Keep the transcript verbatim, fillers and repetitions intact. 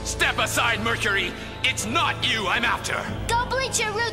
Step aside, Mercury! It's not you I'm after! Go bleach your roots!